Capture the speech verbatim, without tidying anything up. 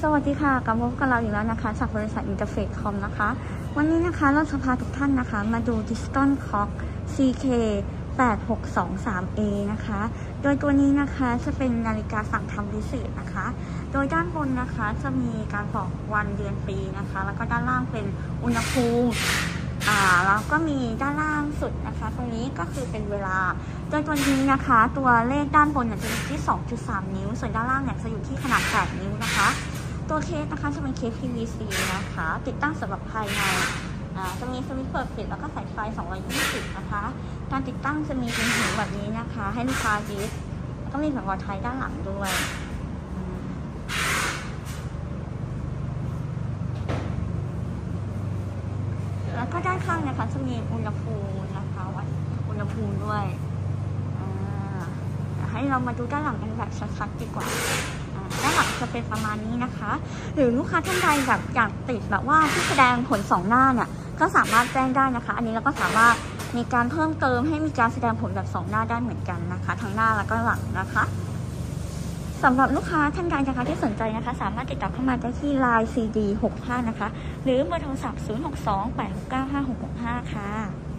สวัสดีค่ะกลับมาพบกับเราอีกแล้วนะคะจากบริษัทอินเตอร์เฟซคอมนะคะวันนี้นะคะเราจะพาทุกท่านนะคะมาดู Diston Clock ซี เค แปดหกสองสาม เอ นะคะโดยตัวนี้นะคะจะเป็นนาฬิกาสั่งทำพิเศษนะคะโดยด้านบนนะคะจะมีการบอกวันเดือนปีนะคะแล้วก็ด้านล่างเป็นอุณหภูมิอ่าแล้วก็มีด้านล่างสุดนะคะตรงนี้ก็คือเป็นเวลาโดยตัวนี้นะคะตัวเลขด้านบนเนี่ยจะอยู่ที่ สองจุดสาม นิ้วส่วนด้านล่างเนี่ยจะอยู่ที่ขนาดแปดนิ้วนะคะตัวเคสนะคะจะเป็นเคส พี วี ซี นะคะติดตั้งสำหรับภายในจะมีสวิตช์เปิดปิดแล้วก็สายไฟสองร้อยยี่สิบนะคะการติดตั้งจะมีเป็นหูแบบนี้นะคะให้ลูกค้ายึดต้องมีแบบวอลไทด้านหลังด้วยแล้วก็ด้านข้างนะคะจะมีอุณหภูมินะคะวัดอุณหภูมิด้วยให้เรามาดูด้านหลังกันแบบชัดๆดีกว่าด้านหลังจะเป็นประมาณนี้นะคะหรือลูกค้าท่านใดแบบอยากติดแบบว่าที่แสดงผลสองหน้าเนี่ยก็สามารถแจ้งได้นะคะอันนี้เราก็สามารถมีการเพิ่มเติมให้มีการแสดงผลแบบสองหน้าได้เหมือนกันนะคะทั้งหน้าแล้วก็หลังนะคะสำหรับลูกค้าท่านใดนะคะที่สนใจนะคะสามารถติดต่อเข้ามาได้ที่ ไลน์ ซี ดี หกห้านะคะหรือเบอร์โทรศัพท์ศูนย์ หก สอง แปด หก เก้า ห้า หก หก ห้าค่ะ